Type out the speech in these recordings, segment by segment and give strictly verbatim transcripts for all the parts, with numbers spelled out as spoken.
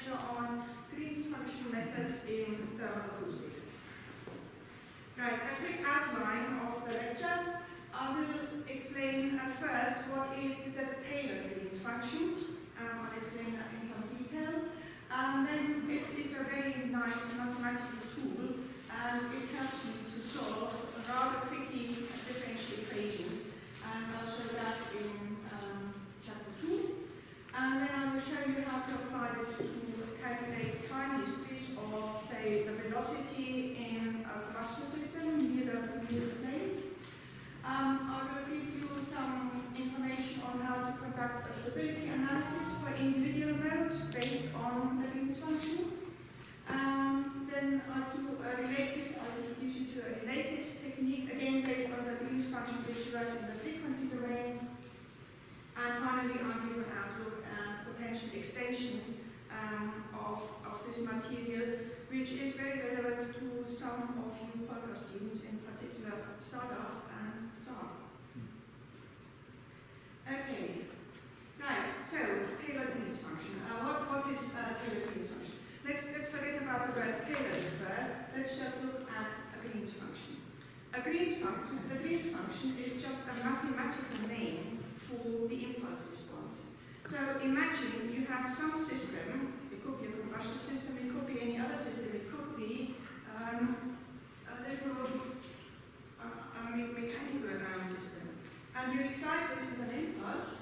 lecture on Green's function methods in thermoacoustics. Right, a quick outline of the lecture. I will explain at first what is the tailored Green's function. Um, I'll explain that in some detail. And then it's, it's a very nice mathematical tool, and it helps you to solve rather tricky differential equations. And I'll show that in um, chapter two. And then I will show you how to apply this to calculate time histories of, say, the velocity in a combustion system near the, near the plane. Um, I will give you some information on how to conduct a stability analysis for individual modes based on the Green's function. Um, then I'll do a related, I will introduce you to a related technique, again based on the Green's function visualized in the frequency domain. And finally, I'll give an outlook and potential extensions um, of, of this material, which is very relevant to some of you Qualcomm students, in particular SADA and S A R. Okay, right, so tailored Green's function. Uh, what, what is uh, tailored Green's function? Let's, let's forget about the word tailored first. Let's just look at a Green's function. A Green's function, the Green's function is just a mathematical name for the impulse response. So imagine you have some system, it could be a combustion system, it could be any other system, it could be um, a little uh, a mechanical around system. And you excite this with an impulse,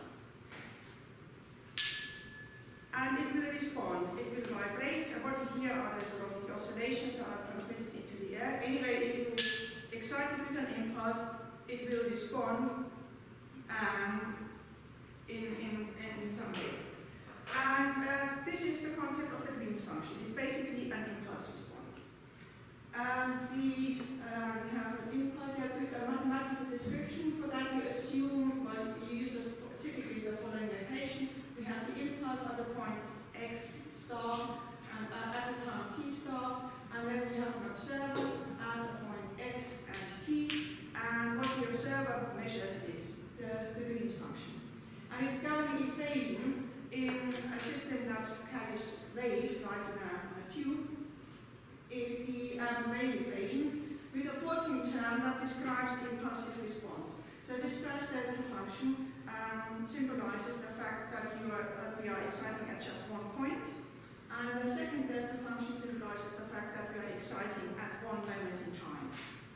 and it will respond, it will vibrate. And what you hear are the sort of the oscillations that are transmitted into the air. Anyway, if you excite it with an impulse, it will respond um, in, in, in some way. And uh, this is the concept of the Green's function. It's basically an impulse response. And the, uh, we have an impulse, you have a mathematical description. For that, you assume, well, you use this, typically the following notation. We have the impulse at the point x star, and uh, at the time t star, and then we have an observer at the point x and t, and what the observer measures is the, the Green's function. And its governing equation in a system that carries rays, like in a, a tube, is the um, Rayleigh equation with a forcing term that describes the impulsive response. So this first delta function um, symbolizes the fact that, you are, that we are exciting at just one point, and the second delta function symbolizes the fact that we are exciting at one moment in time.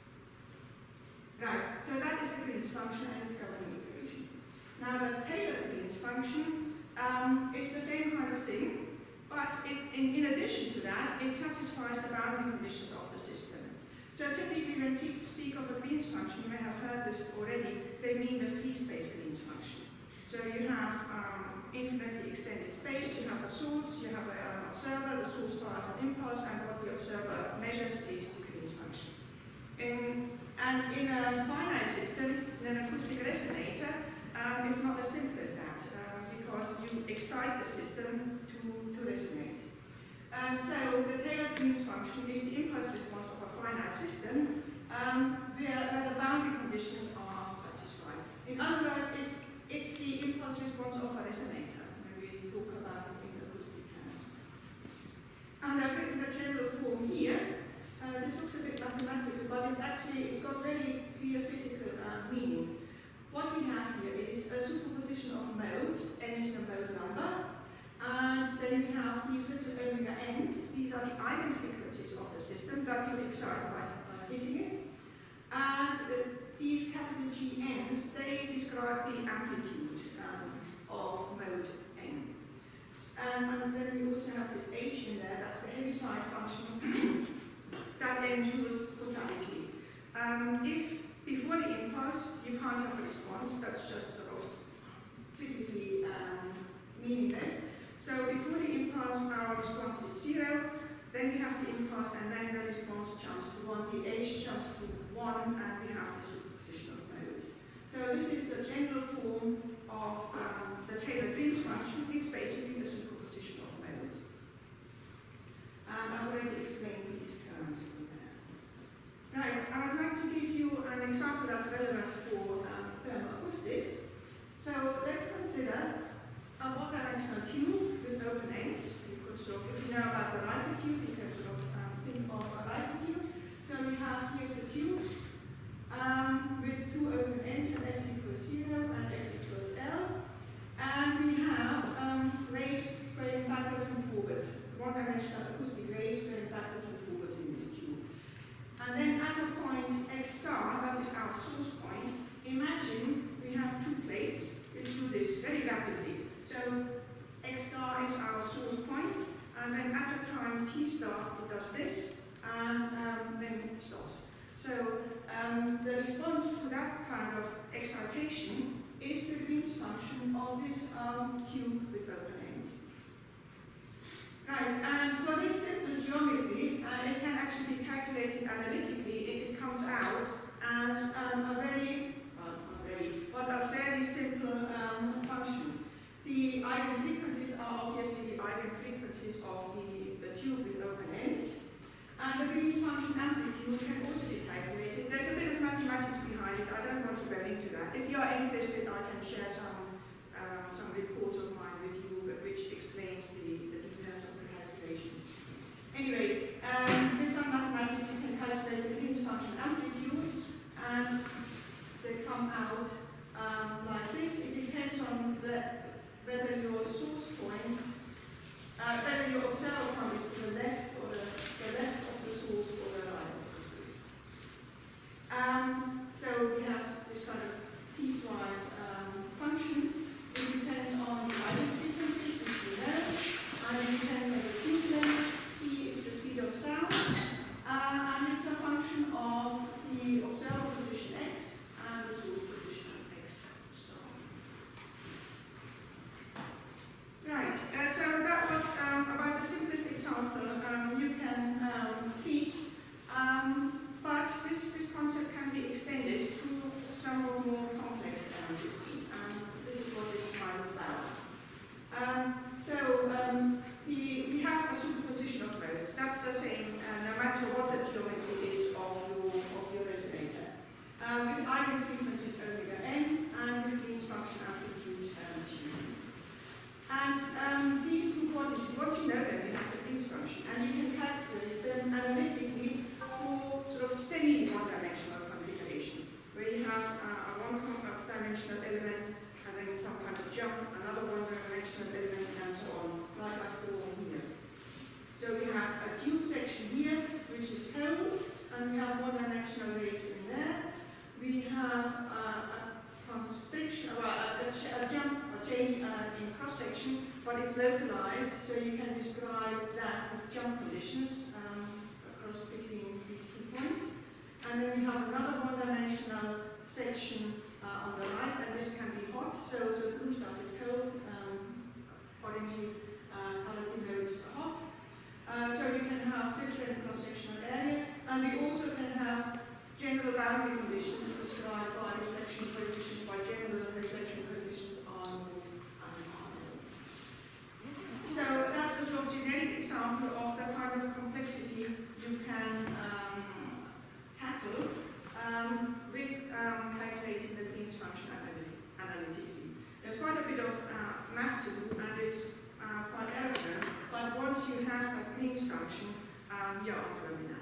Right, so that is the Green's function and its governing equation. Now the tailored Green's function um, is the same kind of thing, but it, in, in addition to that, it satisfies the boundary conditions of the system. So typically when people speak of a Green's function, you may have heard this already, they mean the free space Green's function. So you have um, infinitely extended space, you have a source, you have a, an observer, the source fires an impulse, and what the observer measures is the Green's function. In, and in a finite system, in an acoustic resonator, um, it's not as simple as that, uh, because you excite the system to, to resonate. Um, so the tailored Green's function is the impulse response of a finite system um, where, where the boundary conditions are satisfied. In other words, it's, it's the impulse response of a resonator when we talk about it in acoustic terms. And I've written the general form here. Uh, this looks a bit mathematical, but it's actually, it's got very clear physical uh, meaning. What we have here is a superposition of modes, n is the mode number, and then we have these little omega n's. These are the eigenfrequencies of the system that you excite by, by hitting it. And uh, these capital G n's, they describe the amplitude um, of mode n. Um, and then we also have this h in there, that's the Heaviside function, that then ensures causality. Um, if before the impulse you can't have a response, that's just sort of physically um, meaningless. So before the impulse, our response is zero, then we have the impulse, and then the response jumps to one, the h jumps to one, and we have the superposition of modes. So this is the general form of um, the tailored Green's function. It's basically the superposition of modes. And I've already explained these terms in there. Right, I would like to give you an example that's relevant for um, thermoacoustics. So let's consider a one-dimensional tube with open ends. You could sort of, if you know about the Riker cube, you can sort of um, think of a Riker cube. So we have, here's the cube um, with two open ends, and x equals zero and x equals L. And we have um, waves going backwards and forwards, one-dimensional acoustic waves going backwards and forwards in this cube. And then at a point x star, that is our source point, imagine we have two plates which do this very rapidly. So x star is our source point, and then at a time t star it does this, and um, then it stops. So um, the response to that kind of excitation is the Green's function of this um, cube with open ends. Right, and for this simple geometry, uh, it can actually be calculated analytically if it comes out as um, a very, well, not very, but a fairly simple um, function. The eigenfrequencies are obviously the eigenfrequencies of the, the tube with open ends, and the Green's function amplitude can also be calculated. There's a bit of mathematics behind it. I don't want to go into that. If you are interested, I can share some um, some reports of mine with you, which explains the, the details of the calculations. Anyway, um, with some mathematics, you can calculate the Green's function amplitudes, and they come out um, like this. It depends on the, whether your source point, uh, whether your accelerometer is to the left or the, the left of the source or the right of the source. Um, so we have this kind of piecewise um, function. It depends on the eigenfrequency, which we know, and it depends on the tube length. C is the speed of sound, uh, and it's a function of the observer position x and the source position x. So, right. Uh, so that was um, about the simplest example um, you can um, treat. Um, but this, this concept can be extended to some more complex um, systems, and this is what this slide is about. Um, so um, the, we have a superposition of modes. That's the same uh, no matter what the geometry is of your, of your resonator. Um, with eigenfrequencies omega n and with Green's function amplitudes um, g. And um, these two quantities, once you know them, you have the Green's function, and you can calculate them analytically for sort of semi-one-dimensional configurations, where you have uh, a one-dimensional element and then some kind of jump, another one-dimensional element, and so on, like I've drawn here. So we have a tube section here, which is cold, and we have one-dimensional waves in there. We have uh, a constriction, well, a, a, a jump, a change uh, in cross-section, but it's localized, so you can describe that with jump conditions um, across between these two points. And then we have another one-dimensional section uh, on the right, and this can be hot, so the blue stuff is cold, um, orangey uh, colored denotes hot. Uh, so you can have different cross-sectional areas, and we also can have general boundary conditions described by reflection coefficients, by general reflection coefficients on and on. So that's a sort of generic example of the kind of complexity you can um, tackle um, with um, calculating the Green's function analytically. There's quite a bit of uh, math to do, and it's uh, quite elegant, but once you have a Green's function, um, you're on to it now.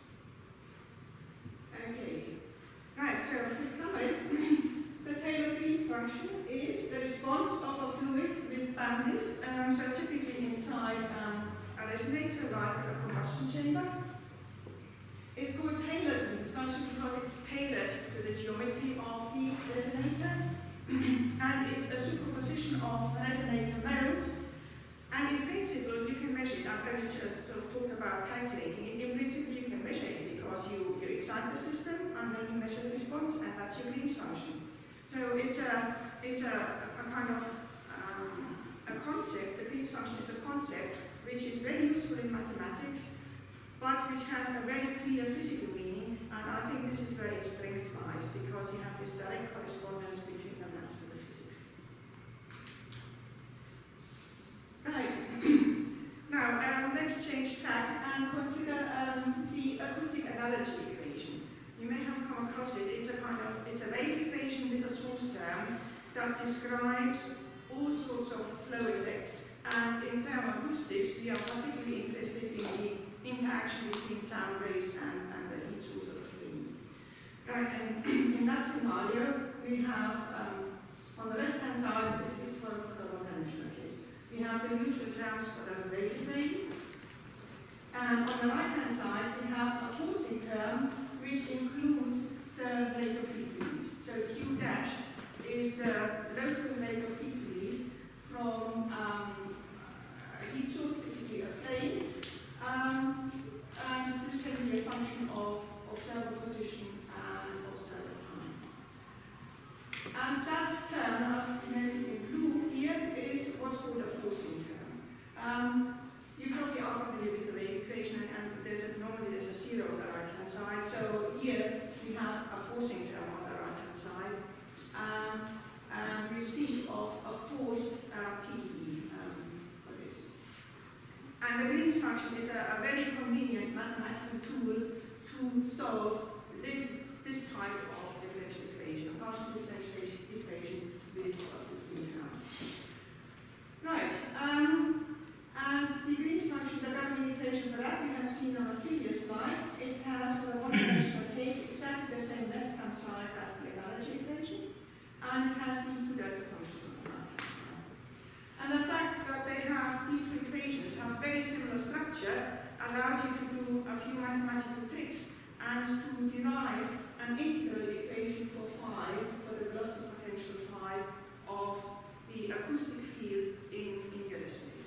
Okay, right, so in summary, the Taylor-Green's function is the response of a fluid with boundaries, um, so typically inside um, a resonator like a combustion chamber. It's called Taylor-Green's function because it's tailored to the geometry of the resonator, and it's a superposition of resonator modes, and in principle you can measure it. I've only just sort of talked about calculating it. In principle you can measure it because you, you excite the system and then you measure the response, and that's your Green's function. So it's a, it's a, a kind of um, a concept. The Green's function is a concept which is very useful in mathematics, but which has a very clear physical meaning, and I think this is where its strength lies, because you have this direct correspondence between the maths and the physics. Right. Now, um, let's change track and consider um, the acoustic analogy equation. You may have come across it. It's a kind of, it's a wave equation with a source term that describes all sorts of flow effects. And in thermoacoustics, we are particularly interested in the interaction between sound waves and, and the heat source of the flame. Right, and in that scenario, we have, um, on the left-hand side, this is for the one-dimensional case, we have the usual terms for the rate equation. And on the right-hand side, we have a forcing term which includes the rate of heat release. So Q dash is the local rate of heat release from um, a heat source, typically a flame, um, and this can be a function of observer position and observer time. And that term I've noted in blue here is what's called a forcing term. Um, you probably are familiar with the rate equation, and there's a, normally there's a zero on the right-hand side. So here we have a forcing term on the right-hand side. Um, and we speak of a forced uh, P E um, for this. And the Green's function is a, a very convenient mathematical tool to solve this, this type of differential equation, a partial differential equation with a forcing term. Right. Um, and the Green's function, the governing equation for that we have seen on a previous slide. It has, for a one-dimensional case, exactly the same left-hand side as the analogy equation. And it has these two delta functions on the right-hand side. And the fact that they have these two equations have very similar structure allows you to do a few mathematical tricks and to derive an integral equation for phi, for the velocity potential phi of the acoustic field in, in your estimation.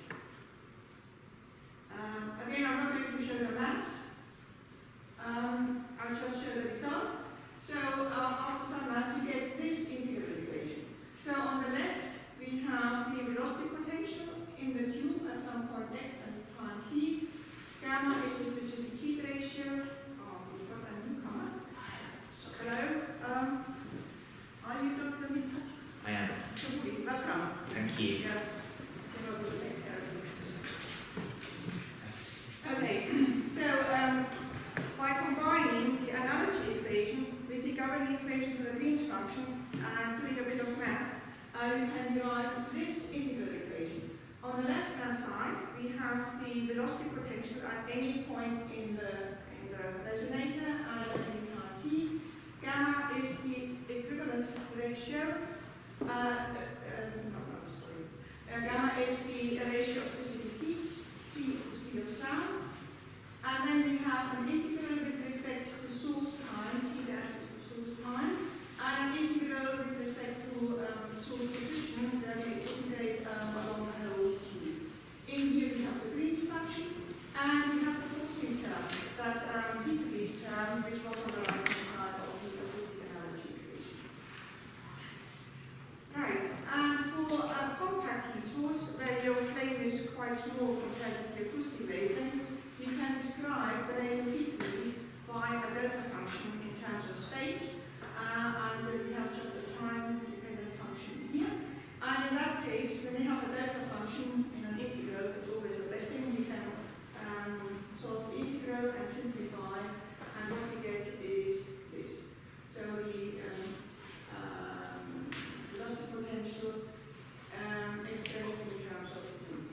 Um, again, I'm not going to show the maths. Um, I'll just show the result. So uh, after some math, we get this integral equation. So on the left, we have the velocity potential in the tube at some point x and time t. Gamma is the specific heat ratio. Oh, we've got a newcomer. Hello. Um, are you Doctor Mita? I am. Welcome. Thank you. Yeah. Okay, so um, by combining the analogy equation with the governing equation for the Green's function and doing a bit of maths, uh, you can derive this integral equation. On the left-hand side, we have the velocity potential at any point in the, in the resonator and at any time t. Gamma is the equivalence ratio. Uh, uh, no, no, sorry. Uh, gamma is the ratio of specific heats. C is the speed of sound. And then we have an integral with respect to source time, T dash is the source time, and an integral with respect to um, source position, where we integrate um, along the whole T. In here we have the Green's function, and we have the forcing term, that um, heat release term, which was on the right-hand side of the acoustic analogy equation. Right, and for a compact heat source, where your flame is quite small compared to the acoustic wave, then you can describe the rate of heat release by a delta function in terms of space, uh, and we have just a time-dependent function here. And in that case, when you have a delta function in an integral, it's always a blessing. You can um, solve the integral and simplify, and what we get is this. So the um, um, velocity potential um, expressed in terms of the simple.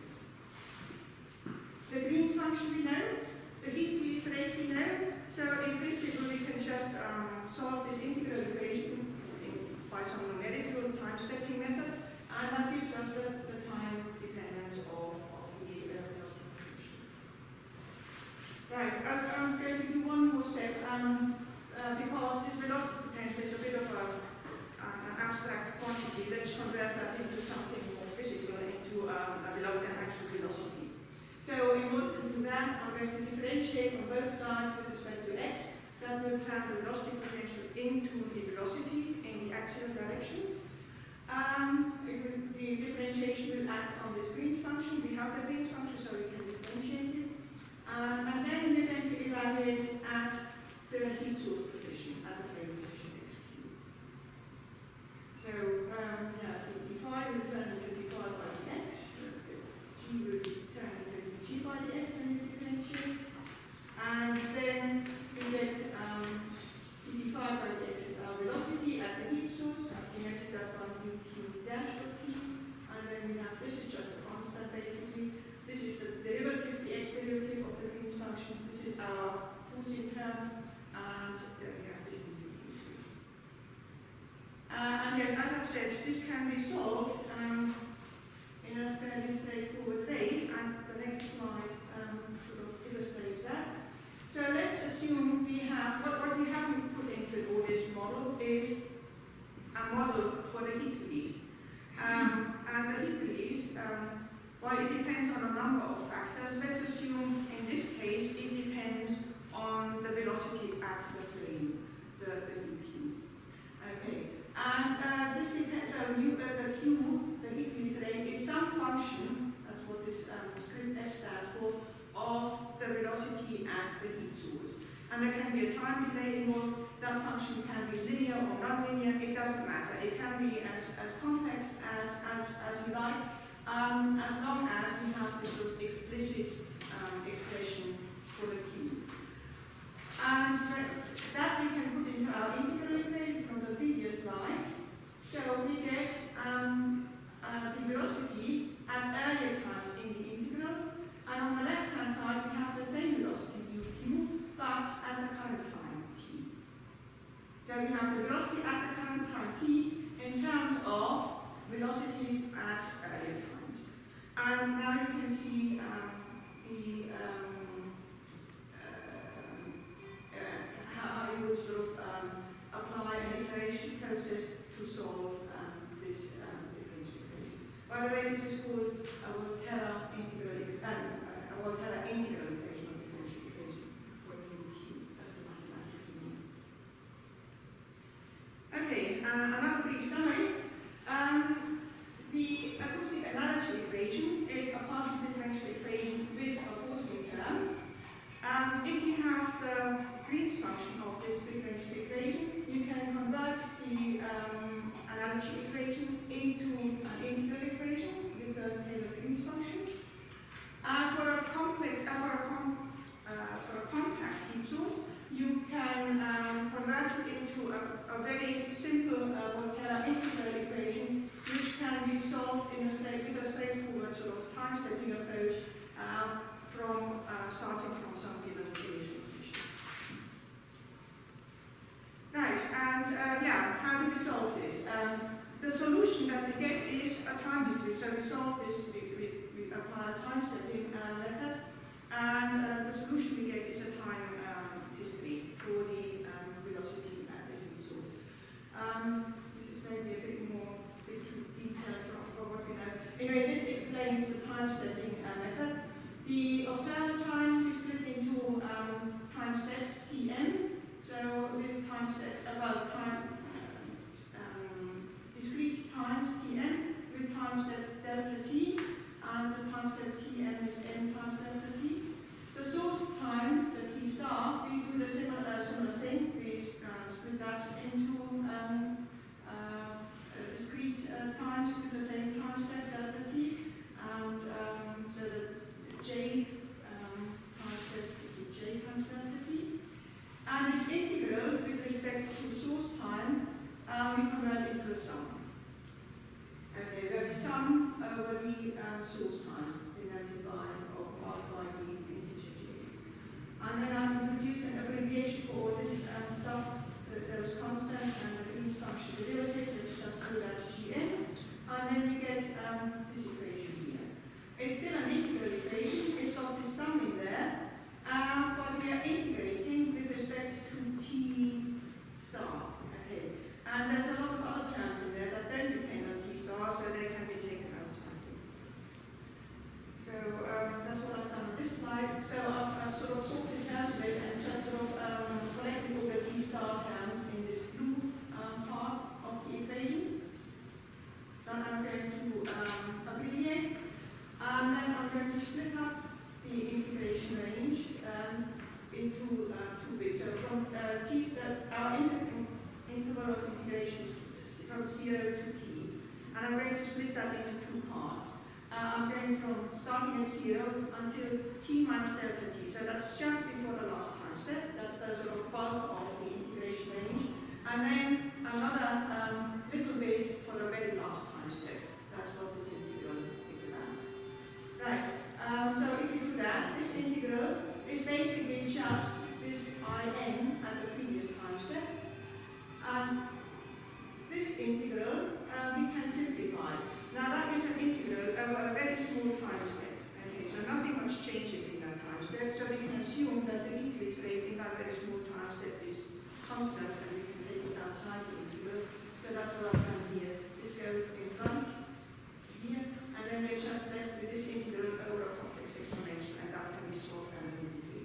The Green's function we know, the heat release rate we know, so in principle we can just um, solve this integral equation in, by some numerical time-stepping method, and that gives us the, the time dependence of, of the velocity potential. Right, I'm, I'm going to do one more step, um, uh, because this velocity potential is a bit of a, uh, an abstract quantity. Let's convert that into something more physical, into um, a velocity, an actual velocity. So in order to do that, I'm going to differentiate on both sides with respect to x. That will turn the velocity potential into the velocity in the axial direction. Um, it will, the differentiation will act on this Green's function. We have the Green's function, so we can differentiate it. Um, and then we're going to evaluate at the heat source position, at the flame position x cubed. So, um, yeah, d phi will turn into d phi by dx. G will turn into g by dx when we differentiate. And then we get um, d phi by dx is our velocity at the heat source. I've connected can be solved um, in a fairly straightforward way, and the next slide um, sort of illustrates that. So let's assume we have, what, what we haven't put into all this model is a model for the heat release. Um, and the heat release, um, well, it depends on a number of factors. Let's assume in this case it depends on the velocity at the flame, the, the U Q. Okay, and uh, this depends, so U, uh, the Q, the heat release rate, is some function, that's what this um, script F stands for, of the velocity at the heat source. And there can be a time delay involved. That function can be linear or non-linear, it doesn't matter. It can be as, as complex as, as, as you like, um, as long as we have this sort of explicit um, expression for the Q. And that we can put into our integral equation from the previous slide. So we get um, uh, the velocity at earlier times in the integral, and on the left-hand side we have the same velocity U Q, but at the current time t. So we have the velocity at the current time t in terms of velocities at earlier times. And now you can see um, the um, uh, uh, how you would sort of um, apply an iteration process to solve um, this um, differential equation. By the way, this is called a Volterra integral equation. A Volterra integral equation of differential equation for U Q. That's the mathematical name. Okay, uh, another brief summary. Um, the acoustic analogy equation is a partial differential equation with a forcing term. Um, if you have the Green's function of this differential equation, you can convert the um, analogy equation into an integral equation with the Taylor-Green's function. Uh, for a complex, uh, for a com uh, for a compact heat source, you can um, convert it into a, a very simple uh, Volterra integral equation, which can be solved in a straight, with a straightforward sort of time-stepping approach uh, from uh, starting from some given initial condition. Right, and uh, yeah, how do we solve this? Um, the solution that we get is a time history. So we solve this with, with, we apply a time-stepping uh, method, and uh, the solution we get is a time um, history for the um, velocity at the heat source. Um, this is maybe a bit more bit too detailed for, for what we know. Anyway, this explains the time-stepping uh, method. The observed time is split into um, time steps T n. So with time step about time um, discrete times T n with time step delta t, and the time step T n is n times delta t. The source time, the T star, we do the similar uh, similar thing. We uh, split that into um, uh, discrete uh, times with the same time step delta t, and um, so the j um, time steps to j times delta t. And its integral with respect to source time, uh, we convert it to a sum. Okay, where we sum over the um, source times denoted by or by the integer j. And then I've introduced an abbreviation for all this um, stuff, that those constants and the Green's function derivative. Let's just call that Gn. And then we get um, this equation here. It's still an integral equation. It's got this sum in there. Uh, but we are integrating with respect to T star. Okay. And there's a lot of other terms in there that don't depend on T star, so they can be taken out slightly. So um, that's what I've done on this slide. So I've, I've sort of sorted it out a bit and just sort of um, collected all the T star terms in this blue um, part of the equation. Then I'm going to um, abbreviate, and then I'm going to split up the integration range um, into uh, two bits. So from uh, t, uh, our inter interval of integration is from zero to t, and I'm going to split that into two parts. Uh, I'm going from starting at zero until t minus delta t. So that's just before the last time step. That's the sort of bulk of the integration range, and then another um, little bit for the very last time step. That's what this integral is about. Right. Um, so if you do that, this integral is basically just this in at the previous time step. And this integral, uh, we can simply much changes in that time step, so we can assume that the increase rate in that very small time step is constant, and we can take it outside the integral. So that's what I've done here. This goes in front here, and then we're just left with this integral over a complex exponential, and that can be solved analytically.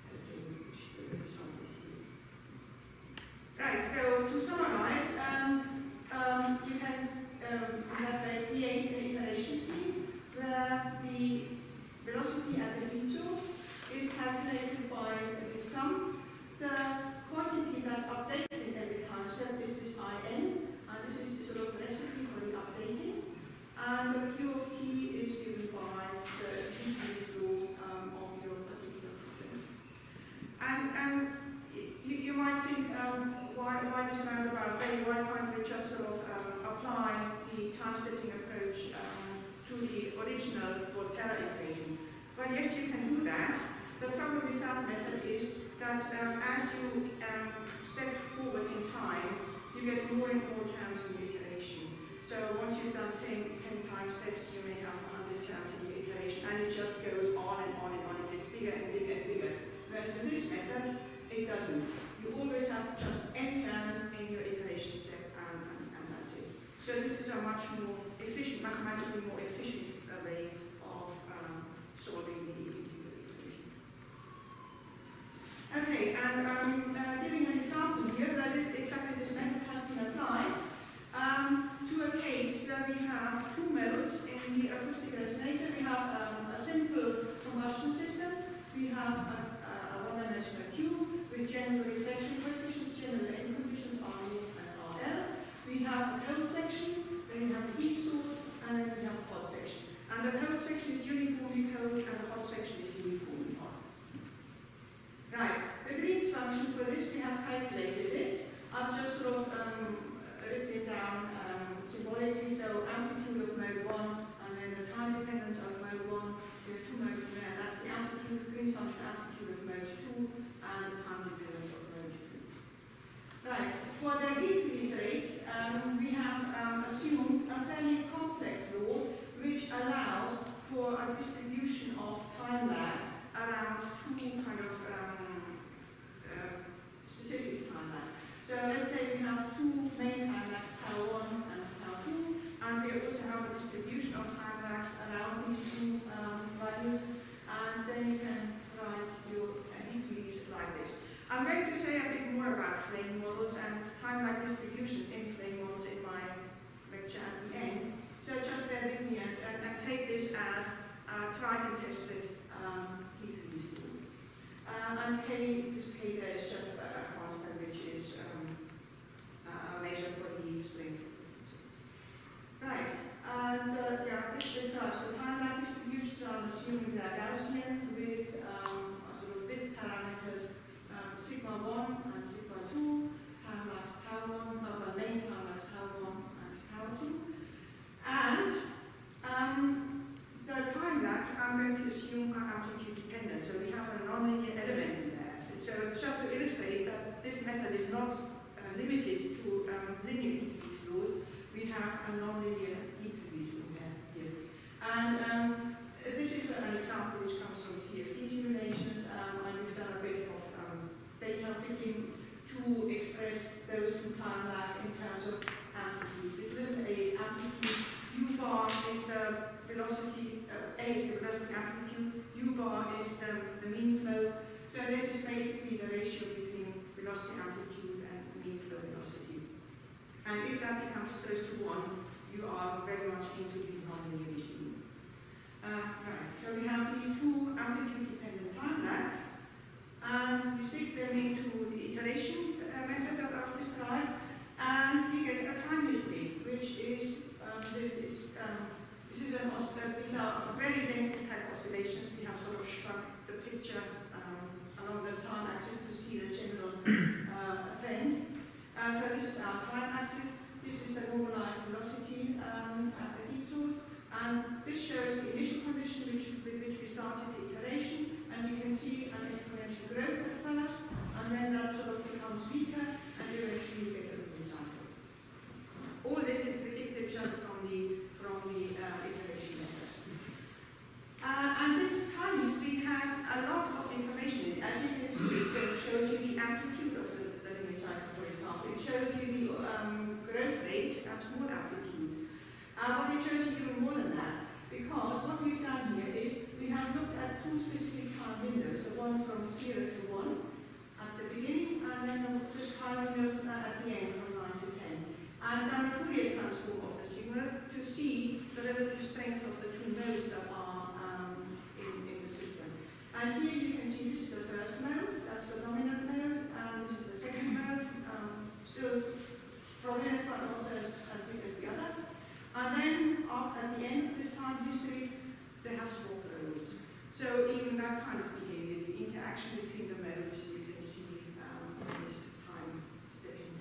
Right, so to summarize, um, um, you can um, have a P A iteration scheme where the velocity at the heat source is calculated by the sum. The quantity that's updated in every time step is this I n, and this is the sort of recipe for the updating. And the Q of t is given by the Heatley's law um, of your particular problem. And, and you, you might think, um, why, why this roundabout way? Why can't we just sort of um, apply the time-stepping approach um, to the original Volterra equation? Well, yes, you can do that. The problem with that method is that um, as you um, step forward in time, you get more and more terms in the iteration. So once you've done ten, ten time steps, you may have one hundred terms in the iteration, and it just goes on and on and on. It gets bigger and bigger and bigger. Whereas with this method, it doesn't. You always have just n terms in your iteration step, and, and, and that's it. So this is a much more efficient, mathematically more efficient uh, way of um, solving the integral equation. Okay, and um, uh, giving an example here where this exactly this method has been applied um, to a case where we have two modes in the acoustic resonator. We have um, a simple combustion system. We have a, a one-dimensional tube with general reflection coefficients, general end conditions R U and R L. We have a cold section, then we have the heat source, and then we have a hot section. And the cold section is uniformly cold, and the hot section is uniformly hot. Right, the Green's function for this, we have calculated this. I've just sort of um, written it down um, symbolically, so amplitude of mode one, and then the time dependence of mode one. We have two modes in there, that's the amplitude, Green's function amplitude of mode two, and the time dependence of mode two. Right, for the heat release rate, um, we have um, assumed a fairly complex law which allows for a distribution of time lags around two kind of um, uh, specific time lags. So let's say we have two main time lags, tau one and tau two, and we also have a distribution of time lags around these two um, values, and then you can write your uh, heat release like this. I'm going to say a bit more about flame models and time lag distributions in flame models in my lecture at the end. So just bear with me and, and, and take this as a tried and tested um, heat release law. Um, and K, this K there is just a, a constant which is um, a measure for the strength. Right, and uh, yeah, this describes the time lag distributions. I'm assuming they are Gaussian with um, a sort of bit parameters. Um, sigma one and sigma two, time lags tau one, uh, main time lags tau one and tau two. And um, the time lags I'm going to assume are amplitude dependent, so we have a nonlinear element in there. So just to illustrate that this method is not uh, limited to um, linear heat release laws, we have a nonlinear heat release law here. And um, this is an example which comes from C F D simulations, um, and we've done a bit of data fitting to express those two time lags in terms of amplitude. This little a is amplitude, u bar is the velocity, uh, a is the velocity amplitude, u bar is the, the mean flow. So this is basically the ratio between velocity amplitude and mean flow velocity. And if that becomes close to one, you are very much into the nonlinear regime. Uh, right, so we have these two amplitude-dependent time lags. And we stick them into the iteration uh, method that I've described, and we get a time history, which is um, this is um, this is an oscillator. These are very densely packed oscillations. We have sort of shrunk the picture um, along the time axis to see the general uh, trend. And so this is our time axis. This is the normalized velocity um, at the heat source, and this shows the initial condition which, with which we started the iteration. And you can see an exponential growth at first, and then that sort of becomes weaker, and eventually you get a good cycle. All this is predicted just from the from the uh, iteration method. Uh, and this time because what we've done here is we have looked at two specific time windows, the one from zero to one at the beginning, and then the time window uh, at the end from nine to ten, and done a Fourier transform of the signal to see the relative strength of the two nodes that are um, in, in the system. And here you can see this is the first node, that's the dominant node, and this is the second node, um, still prominent but not as, as big as the other. And then uh, at the end of this time history, they have swapped roles. So even that kind of behavior, the interaction between the modes, you can see um, in this time stepping.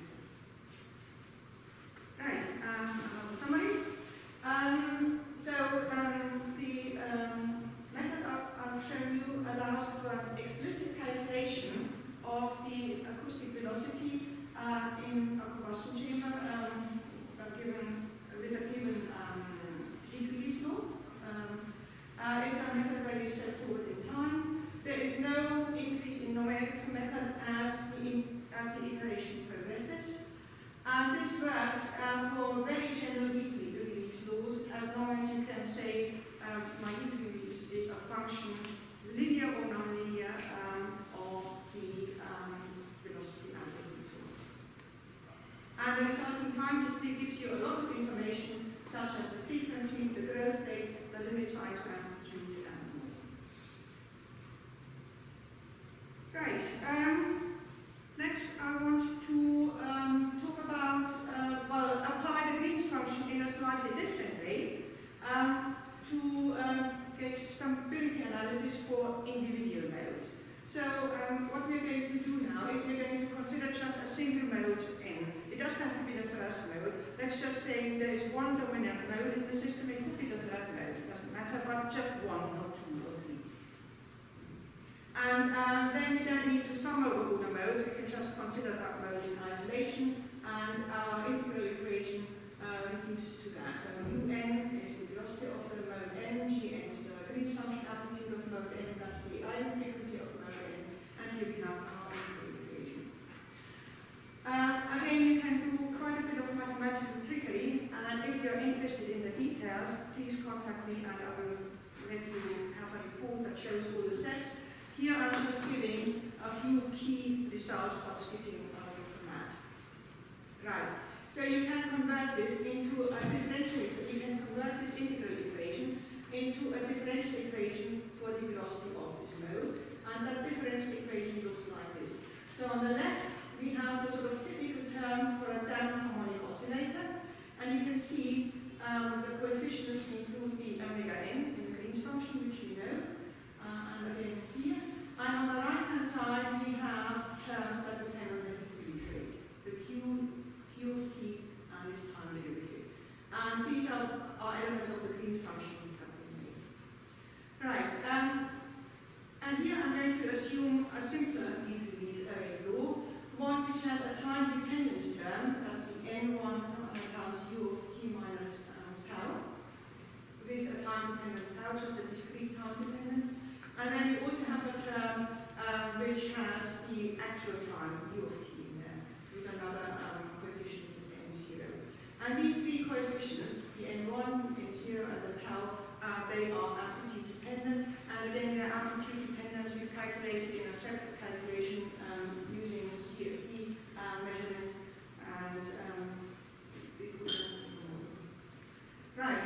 Right, um, another summary. Um, so um, the um, method I've, I've shown you allows for an explicit calculation of the acoustic velocity uh, in a combustion chamber um, given with a given um, heat release law. Um, uh, it's a method very straightforward in time. There is no increase in numerical method as the, as the iteration progresses. And this works uh, for very general heat release laws as long as you can say um, my heat release is a function, linear or non-linear, um, of the um, velocity and the heat source. And the resulting time history gives you a lot of information, such as the frequency, the growth rate, the limit size to amplitude, and more. Right. Um, next, I want to um, talk about, uh, well, apply the Green's function in a slightly different way um, to um, get stability analysis for individual modes. So um, what we're going to do now is we're going to consider just a single mode n. It doesn't have to be the first mode. Let's just say there is one dominant mode in the system. It could be the third mode. It doesn't matter, but just one, not two or three. And um, then we don't need to sum over all the modes. We can just consider that mode in isolation, and our integral equation uh, reduces to that. So un is the velocity of the mode n, gn is the Green's function amplitude of mode n, that's the eigenfrequency of mode n, and here we have our integral equation. Uh, again, you can do quite a bit of mathematical trickery, and if you're interested in the details, please contact me and I will let you have a report that shows all the steps. Here I'm just giving a few key results, but skipping over the math. Right. So you can convert this into a differential. You can convert this integral equation into a differential equation for the velocity of this mode, and that differential equation looks like this. So on the left, we have the sort of typical term for a damped harmonic oscillator, and you can see um, the coefficients include the omega n in the Green's function, which we know, uh, and again here. And on the right-hand side, we have terms that depend on the heat release rate, the Q, Q of t, and its time derivative. And these are, are elements of the Green's function that we made. Right. Um, and here I'm going to assume a simpler heat release rate law, one which has a time-dependent term, that's the n one times u of t minus um, tau, with a time dependence tau, just a discrete time dependence. And then we also have a term um, which has the actual time u of t in there, with another um, coefficient of n zero. And these three coefficients, the n one, n zero, and the tau, uh, they are amplitude dependent. And again, their amplitude dependence we've calculated in a separate calculation um, using C F D uh, measurements. And um, right.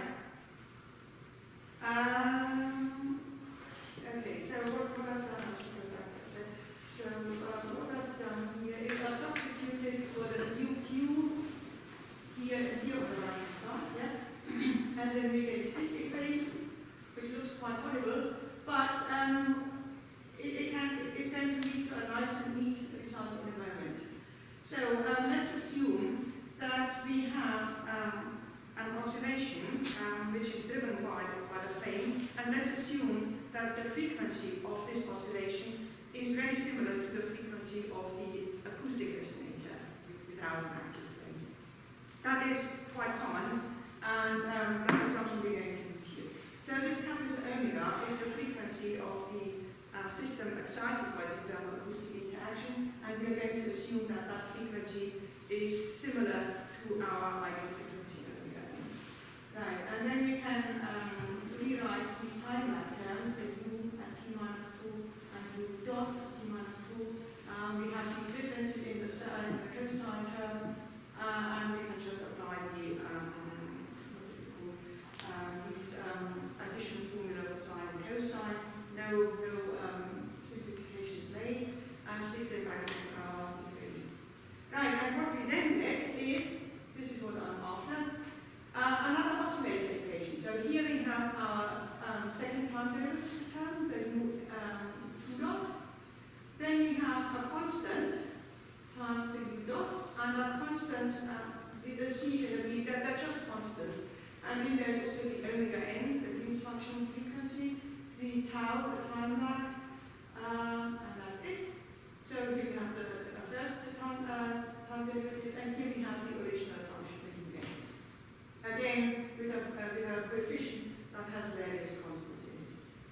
Um, okay, so what, what I've done is so uh, what I've done here is I've substituted for the U Q here and here on the right hand side, yeah, and then we get this equation, which looks quite horrible, but um, it, it can, it's going to lead to a nice and neat result in a moment. So um, let's assume that we have um, an oscillation um, which is driven by, by the phase, and let's assume that the frequency of this oscillation is very similar to the frequency of the acoustic resonator without an active phase. That is quite common, and um, that is something we're going to use here. So this capital omega is the frequency of the um, system excited by the thermal acoustic interaction, and we're going to assume that that frequency is similar to our eigenfrequency omega. Right, and then we can um, rewrite have our um, second time derivative term, the u um, dot. Then we have a constant times the u dot, and that constant, um, the, the c's and the b's, that, they're just constants. And then there's also the omega n, the Green's function frequency, the tau, the time lag, um, and that's it. So here we have the, the first time, uh, time derivative, and here we have the original function, the u n. Again, with a, uh, with a coefficient that has various constants in it.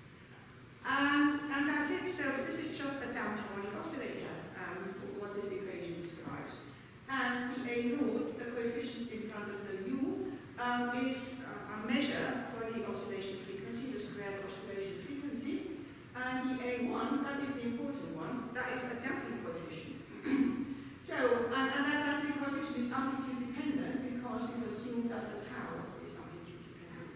And, and that's it. So this is just a damped harmonic oscillator, um, what this equation describes. And the A naught, the coefficient in front of the u, um, is a, a measure for the oscillation frequency, the squared oscillation frequency. And the A one, that is the important one, that is a damping coefficient. So, and, and that damping coefficient is amplitude dependent because we've assumed that the tau is amplitude dependent.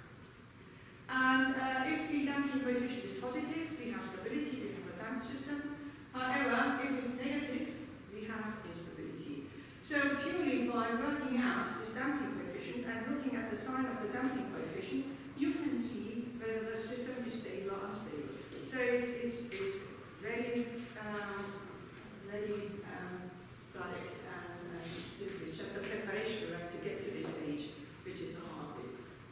And uh, if the damping coefficient is positive, we have stability, we have a damped system. However, if it's negative, we have instability. So purely by working out this damping coefficient and looking at the sign of the damping coefficient, you can see whether the system is stable or unstable. So it's, it's, it's very, um, very um, direct, and uh, it's, it's just a preparation work to get to this stage, which is the hard bit.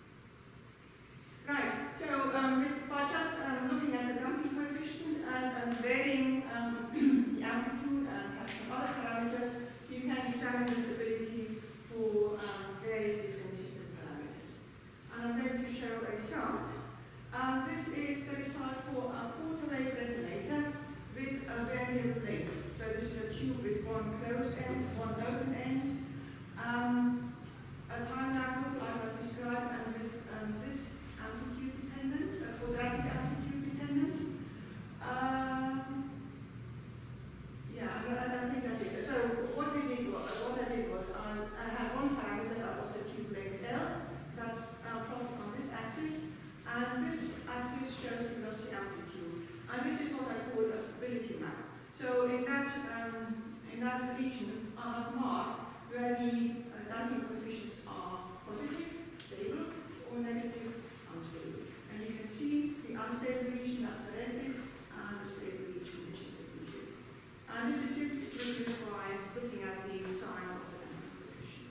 Right, so um, with, by just um, looking at the damping coefficient and um, varying um, the amplitude and some other parameters, you can examine the stability for um, various different system parameters. And I'm going to show a result. Um, this is the result for a quarter wave resonator with a variable length. So this is a tube with one closed end, one open end, um, a time lag loop like I've described, and with um, this amplitude dependence, a quadratic amplitude dependence. Um, yeah, and I think that's it. So what we did was, what I did was, I, I had one parameter that was the tube length L. That's uh, plotted on this axis. And this axis shows the velocity amplitude. And this is what I call a stability map. So in that, um, in that region, I have marked where the uh, damping coefficients are positive, stable, or negative, unstable. And you can see the unstable region, that's the red bit, and the stable region, which is the blue bit. And this is simply produced by looking at the sign of the damping coefficient.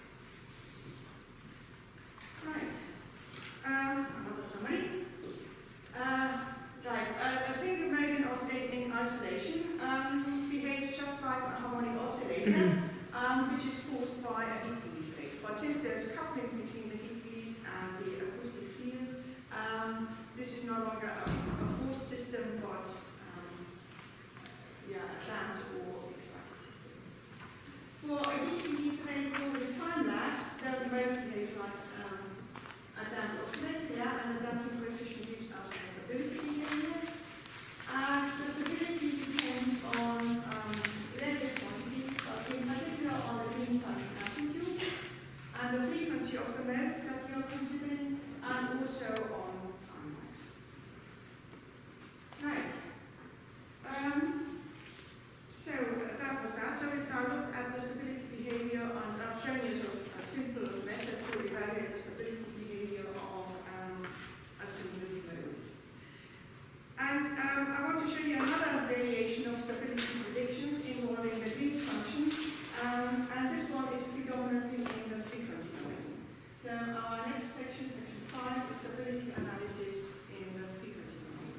Right. Um, another summary. Uh, right, uh, a single maiden oscillator in isolation um, behaves just like a harmonic oscillator, um, which is forced by a heat release rate. But since there's coupling between the heat release and the acoustic field, um, this is no longer a, a forced system, but um, yeah, a damped or excited system. For a heat release rate with time lapse, that will behave like um, a damped oscillator, yeah, and the damping coefficient gives us the stability behavior. And the stability depends on um, various quantities, but in particular on the Green's function amplitude, and the frequency of the mode that you are considering, and also on time lags. Right. Um, so that was that. So we've now looked at the stability behavior, and I've shown you sort of a simple method to evaluate the stability behavior of um, a single mode. And um, I want to show you another variation of stability predictions involving the Green's function, um, and this one is predominantly in the frequency domain. So our next section, section five, is stability analysis in the frequency domain.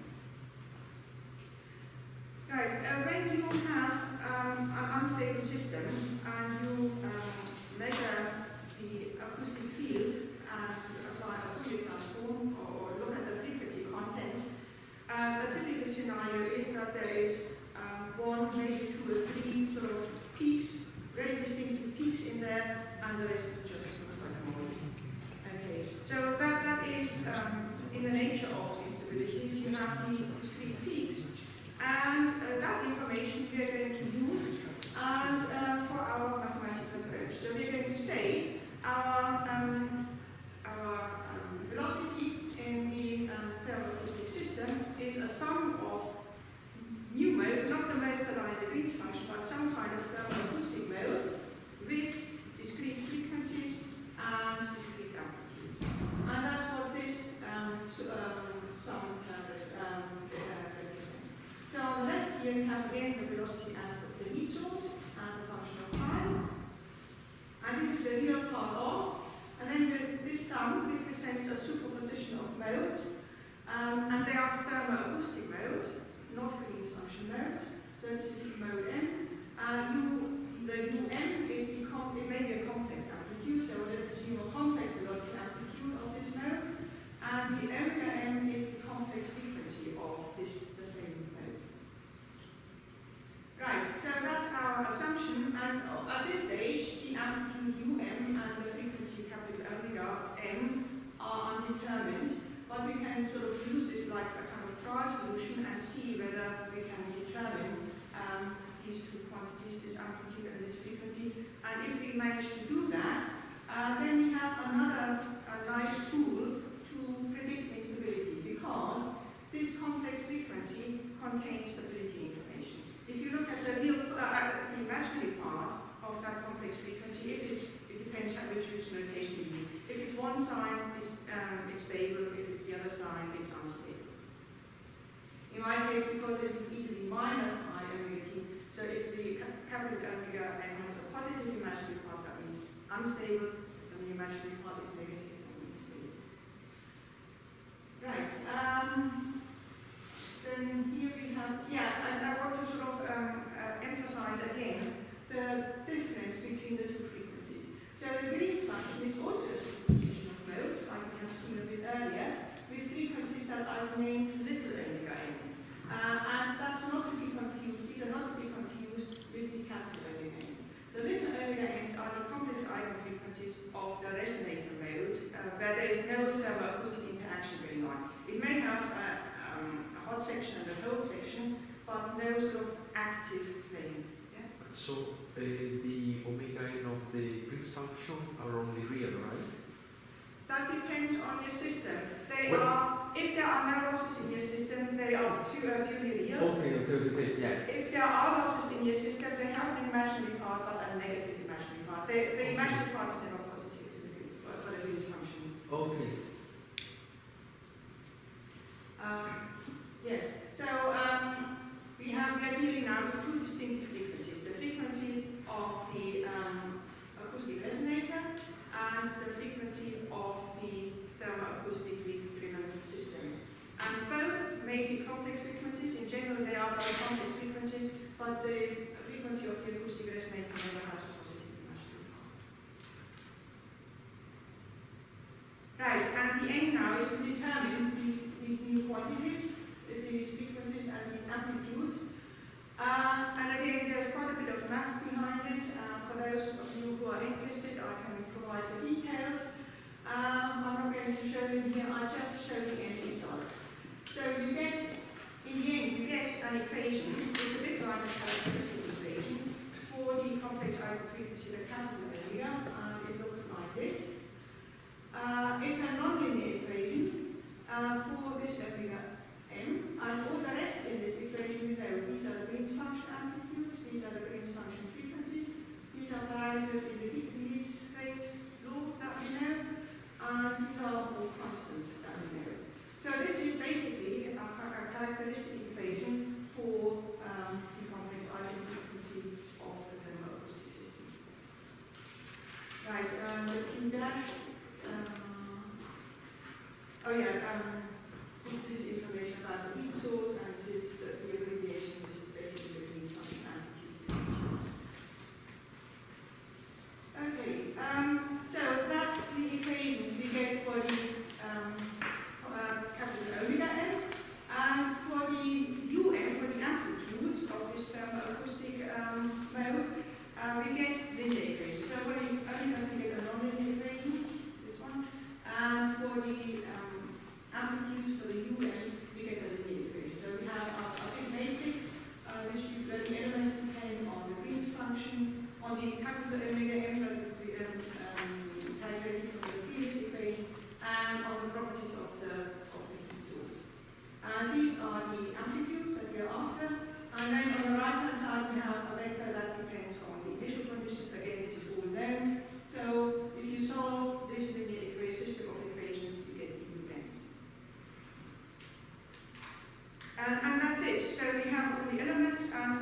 Right, uh, when you have um, an unstable system and you um, measure the acoustic field and apply a Fourier transform or look at the frequency content, uh, a typical scenario is that there is um, one, maybe two or three sort of peaks, very distinctive peaks in there, and the rest is just sort of like noise. Okay, so that, that is um, in the nature of instabilities. You have these discrete peaks, and uh, that information we are going to use and uh, for our mathematical approach. So we're going to say our, um, our um, velocity in the um, thermoacoustic system is a sum of new modes, not the modes that are in the Green's function, but some kind of thermoacoustic mode with discrete frequencies and discrete amplitudes. And that's what this have again the velocity and the heat source as a function of time. And this is the real part of. And then the, this sum represents a superposition of modes. Um, and they are thermoacoustic modes, not Green's function modes. So this is mode M. And U, the U M is the com it may be a complex amplitude, so let's assume a complex velocity amplitude of this mode. And the omega M is the complex frequency of this the same mode. Right, so that's our assumption, and at this stage the amplitude U M and the frequency capital omega M are undetermined, but we can sort of use this like a kind of trial solution and see whether we can determine um, these two quantities, this amplitude and this frequency. And if we manage to do that, uh, then we have another a nice tool to predict instability, because this complex frequency contains stability information. If you look at the real, uh, at the imaginary part of that complex frequency, if it's, it depends on which, which notation you use. If it's one sign, it's, um, it's stable. If it's the other sign, it's unstable. In my case, because it is e to the minus I omega t, so if the capital omega m has a positive imaginary part, that means unstable, and the imaginary part is negative, that means stable. Right. Um, then here we have, yeah, and I want to sort of um, uh, emphasize again the difference between the two frequencies. So the Green's function is also a superposition of modes, like we have seen a bit earlier, with frequencies that I've named little omega m. Uh, and that's not to be confused, these are not to be confused with the capital omega m's. The little omega m's are the complex eigenfrequencies of the resonator mode, uh, where there is no thermoacoustic interaction going on. It may have uh, um, a hot section and a cold section, but no sort of active flame. Yeah? So uh, the omega n of the Green's function are only real, right? That depends on your system. They well, are, if there are no losses in your system, they are pure, purely real. Okay, okay, okay, okay, yeah. If there are losses in your system, they have an imaginary part, but a negative imaginary part. They, the okay. imaginary part is never positive for, for the Green's function. Okay. Um, yes. So um, we have we are dealing now with two distinctive frequencies: the frequency of the um, acoustic resonator and the frequency of the thermoacoustically driven system. And both may be complex frequencies. In general, they are very complex frequencies, but the frequency of the acoustic resonator never has a positive imaginary part. Right, and the aim now is to determine these, these new quantities, these frequencies and these amplitudes. Uh, and again, there's quite a bit of maths behind it. Uh, for those of you who are interested, I can provide the details. Um, I'm not going to show you here, I'll just show you the end result. So you get, in the end, you get an equation, it's a bit like a characteristic equation, for the complex eigenfrequency, the capital omega, and it looks like this. Uh, it's a nonlinear equation uh, for this omega m, and all the rest in this equation we know. These are the Green's function amplitudes, these are the Green's function frequencies, these are parameters in the heat release rate law that we know, and these are all constants that we know. So this is basically a, a characteristic equation for um, the complex eigenfrequency of the thermoacoustic system. Right, um, the Q dash. Um, oh yeah, um, this, this is information about the heat source, and this is the, the abbreviation. This is basically the Green's function amplitude. Okay, um, so that's the equation we get for the um, uh, capital omega n, and for the U m, for the amplitudes of this thermoacoustic um, mode, uh, we get linear equation. So for the omega, we get a nonlinear equation, this one, and for the um, amplitudes for the U m, we get a linear equation. So we have our, our big matrix, uh, which we, where the elements depend on the Green's function, on the capital omega m that we um, um, calculated from the previous equation, and on the properties of the of the heat source. And these are the amplitudes that we are after. And then on the right hand side we have a vector that depends on the initial conditions. Again, this is all known. So if you solve this linear equation system of equations, you get the events. And, and that's it. So we have all the elements, and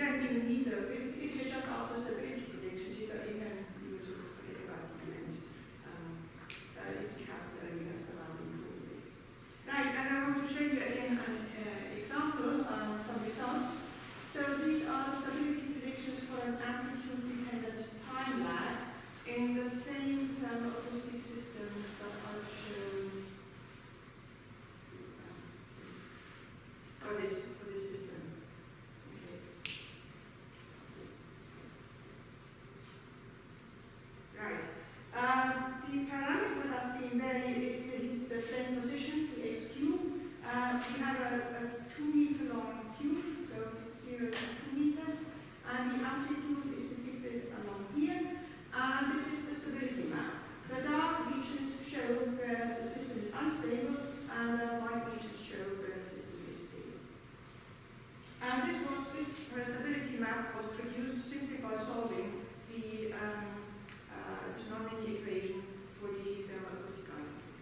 don't even need the, if, if you're just after stability predictions, you, don't, you can you sort of forget about the elements. Um, uh, it's capital only that's about improvement. Right, and I want to show you again an uh, example, um, some results. So these are the stability predictions for an amplitude-dependent time lag in the same thermoacoustic system that I've shown for this, for this system. Okay. Right. Um, the parameter that's been varied is the, the flame position, the X Q. Uh, we have a, a two meter long tube, so zero to two meters, and the amplitude is depicted along here. And this is the stability map. The dark regions show where the system is unstable, and the white regions show where the system is stable. And this was this stability map was produced simply by solving the um, uh, nonlinear equation for the thermoacoustic ion.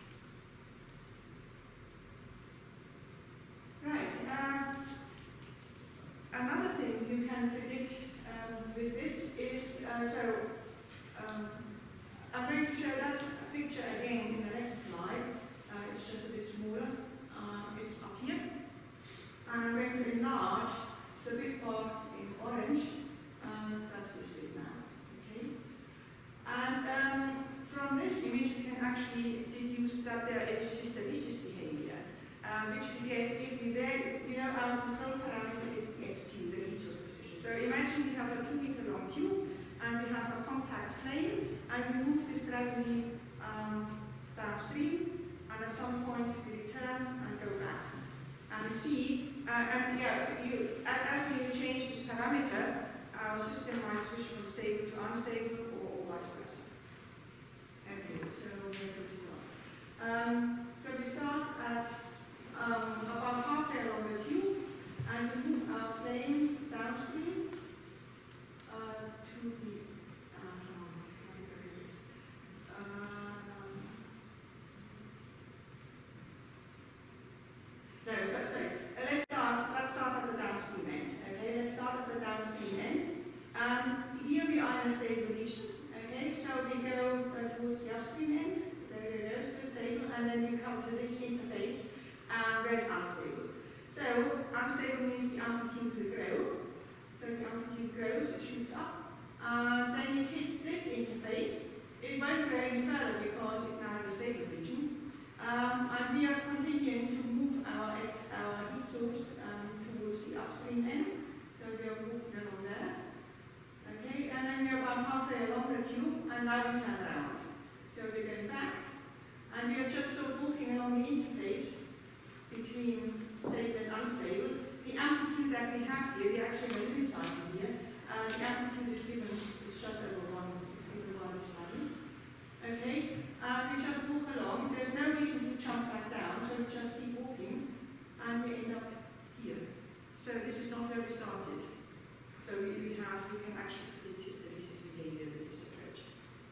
Right. Uh, another thing you can predict um, with this is uh, so. Um, I'm going to show that picture again in the next slide. Uh, it's just a bit smaller. Uh, it's up here. And I'm going to enlarge the big part in orange. Um, that's this bit now. Okay? And um, from this image, we can actually deduce that there is hysteresis behavior, uh, which we get if we vary, you know, our control parameter is the X Q, the heat source position. So imagine we have a two meter long tube, and we have a compact flame, and we move this gradually um, downstream, and at some point we return and go back. And we see, uh, and yeah, you, as, as we change this parameter, our system might switch from stable to unstable, or, or vice versa. Okay, so where do we start? Um, so we start at um, about halfway along the tube, and we move our flame downstream. Uh, to the um, um, no, so, so uh, let's start. Let's start at the downstream end. Okay, let's start at the downstream end. Um, here we are in a stable region. Okay, so we go uh, towards the upstream end. There we go, still stable, and then we come to this interface uh, where it's unstable. So unstable means the amplitude will grow. So the amplitude grows, it shoots up. Uh, then it hits this interface. It won't go any further because it's now in a stable region. Um, and we are continuing to move our, ex, our heat source um, towards the upstream end. So we are moving along there. Okay, and then we are about halfway along the tube, and now we turn around. So we're going back, and we are just sort of walking along the interface between stable and unstable. The amplitude that we have here, we actually have a limit cycle here. Uh, the amplitude is given, it's just over one, it's given by this value. Okay, uh, we just walk along, there's no reason to jump back down, so we just keep walking, and we end up here. So this is not where we started. So we, we have, we can actually predict hysteresis behavior with this approach.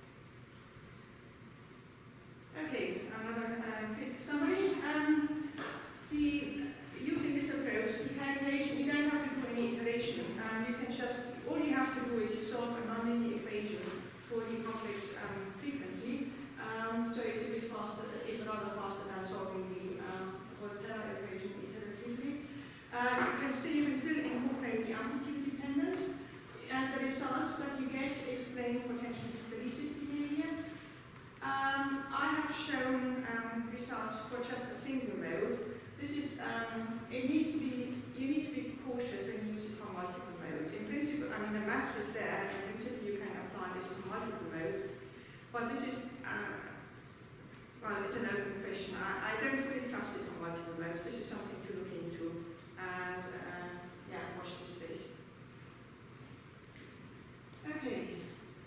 Okay, another uh, quick summary. Um, the, using this approach, the calculation, you don't have to do any iteration, and you can just all you have to do is you solve a nonlinear equation for the complex um, frequency. Um, so it's a bit faster, it's rather faster than solving the um, Volterra equation iteratively. Uh, you can still you can still incorporate the amplitude dependence, and the results that you get explain potential hysteresis behavior. Um, I have shown um, results for just a single mode. This is um, it needs to be you need to be cautious when you use it for multiple modes. In principle, I mean, the maths is there, and in principle, you can apply this to multiple modes. But this is, uh, well, it's an open question. I, I don't fully trust it for multiple modes. This is something to look into, and uh, yeah, watch this space. Okay.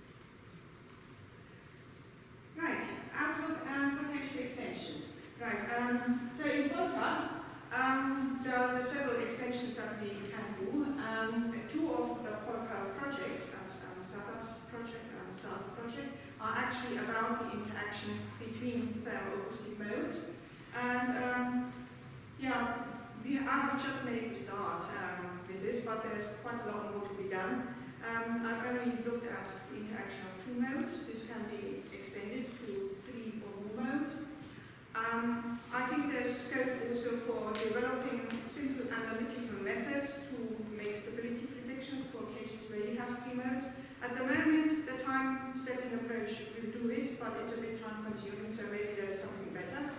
Right, outlook and potential extensions. Right, um, so in Polka, um, there are several extensions that we can do. Um, two of the Polka projects, as um, Saba's project and Saba project, are actually about the interaction between thermoacoustic modes. And um, yeah, we, I have just made the start um, with with this, but there's quite a lot more to be done. Um, I've only looked at the interaction of two modes. This can be extended to three or more modes. Um, I think there's scope also for developing simple analytical methods to make stability predictions for cases where you have three modes. At the moment, the time-stepping approach will do it, but it's a bit time-consuming, so maybe there's something better.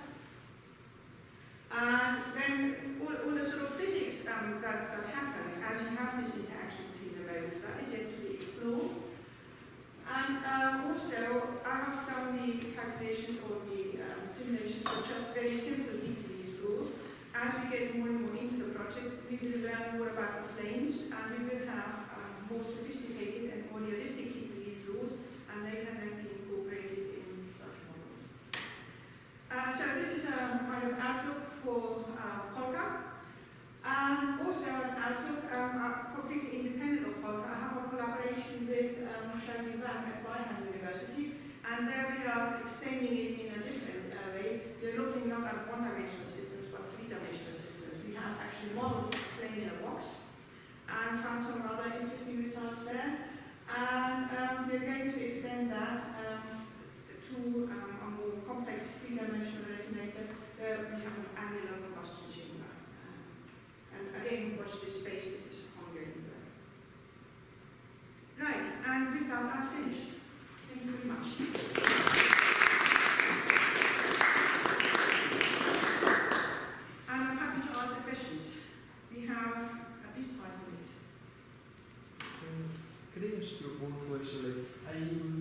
And then all, all the sort of physics um, that, that happens as you have this interaction between the modes, that is yet to be explored. And uh, also, I have done the calculations or the um, simulations for just very simple heat release rules. As we get more and more into the project, we will learn more about the flames, and we will have um, more sophisticated and more realistic heat release rules, and they can then be incorporated in such models. Uh, so this is a kind of outlook for uh, Polka. And also an outlook um, uh, completely independent of Polka. I have a collaboration with um, Shadi Van at Weihand University, and there we are extending it in a different uh, way. We're looking not at one-dimensional systems, but three-dimensional systems. We have actually modeled a flame in a box and found some other interesting results there. And um, we're going to extend that um, to um, a more complex three-dimensional resonator where we have an angular combustion chamber. And again, watch this space, this is ongoing work. Right, and with that, I've finished. Thank you very much. And I'm happy to answer questions. We have at least five minutes. Um, can I ask you one question? Like, I,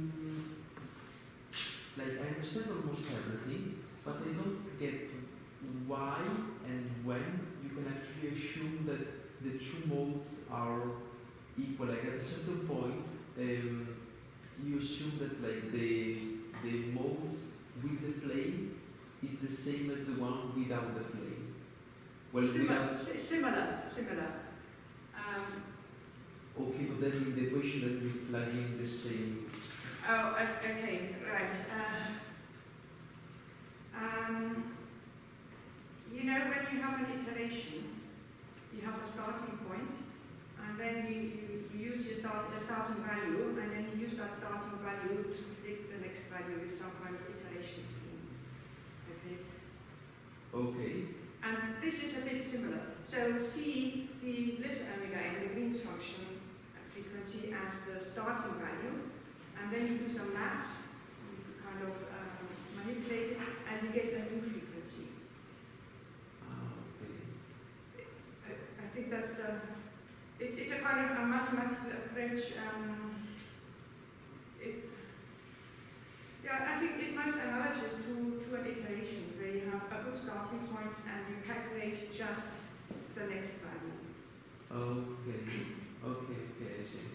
like, I understand almost everything, but I don't get why and when you can actually assume that the two modes are equal. Like at a certain point, um, you assume that like the the modes with the flame is the same as the one without the flame. Well, similar, without similar, similar. Um, okay, but then in the equation that we plug in the same. oh, okay, right. Uh, um, You know, when you have an iteration, you have a starting point, and then you, you, you use your start, the starting value, and then you use that starting value to predict the next value with some kind of iteration scheme. Okay? Okay. And this is a bit similar. So see the little omega in the Green's function frequency as the starting value, and then you do some maths, you kind of um, manipulate it, and you get a new frequency. I think that's the, it, it's a kind of a mathematical approach. Um, it, yeah, I think it's most analogous to, to an iteration where you have a good starting point and you calculate just the next value. Okay, okay, okay, I see.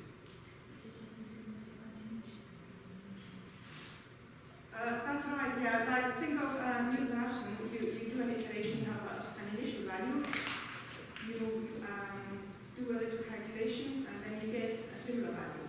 Uh, that's right, yeah. Like, think of uh, Newton-Raphson. You, you do an iteration, you have a, an initial value. You um, do a little calculation, and then you get a similar value.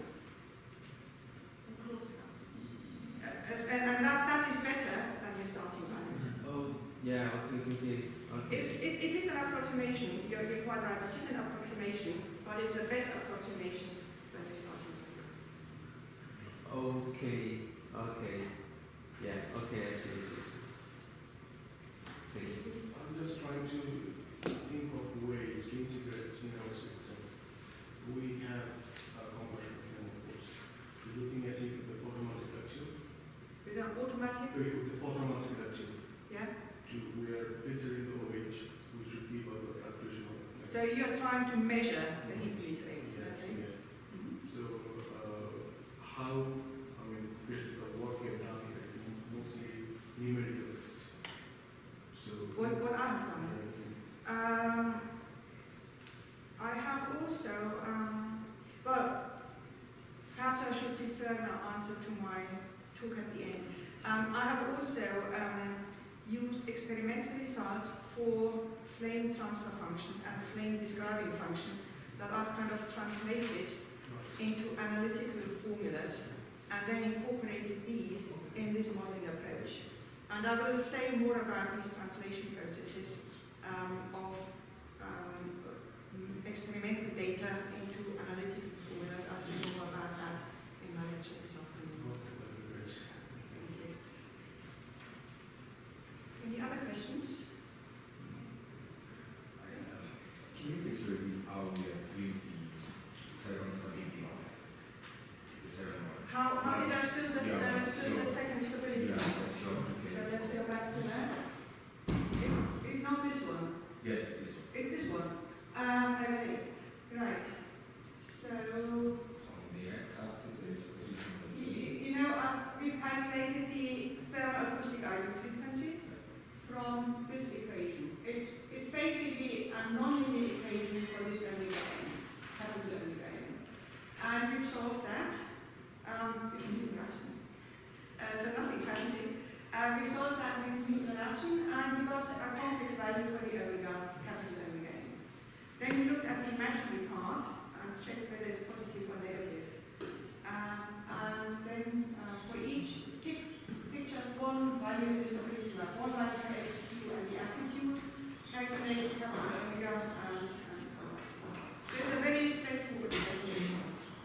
Uh, and, and that, that is better than your starting value. Oh, yeah, okay, okay, okay. It's, it, it is an approximation, you're, you're quite right, it is an approximation, but it's a better approximation than your starting value. Okay, okay. Yeah, okay, I see, I see, I see. Thank you. I'm just trying to think of ways to integrate in our system. So we have a conversion inputs. So looking at it with the photomultiplier, With an automatic, with the photomultiplier yeah? to where filtering the O H, we should give us the fluctuation of the So you're trying to measure the heat release rate, yeah, okay? yeah. Mm-hmm. So uh, how, I mean, basically the work we have done here is mostly numerical based. So What, what I've done? Um, I have also, um, well, perhaps I should defer my answer to my talk at the end. Um, I have also um, used experimental results for flame transfer functions and flame describing functions that I've kind of translated into analytical formulas and then incorporated these in this modeling approach. And I will say more about these translation processes um, of um, experimental data into analytical formulas. I'll say more about that in my lecture this afternoon. Any other questions? Can you please review how we are doing the second stability model? The second one. How, how did I fill the, Yeah, uh, fill the so- second stability? Yeah, model? sure, So okay. let's go back to that. It, it's not this one. Yes, this one. It's this one. Um, okay, right. So, So on the x-axis there is a position of you, the you know, uh, we've calculated the thermoacoustic ion frequency from this equation. It's, it's basically a nonlinear equation for this omega n, capital omega n. And we've solved that. Um, with Newton-Raphson. Uh, so nothing fancy. Uh, we solved that with Newton-Raphson, and we got a complex value for the omega, capital omega n. Then we looked at the imaginary part and checked whether it's positive or negative. Uh, and then uh, for each, pick, pick just one value in the stability map, one value for x, q, and the amplitude, calculate capital omega, and, and all that stuff. So it's a very straightforward calculation.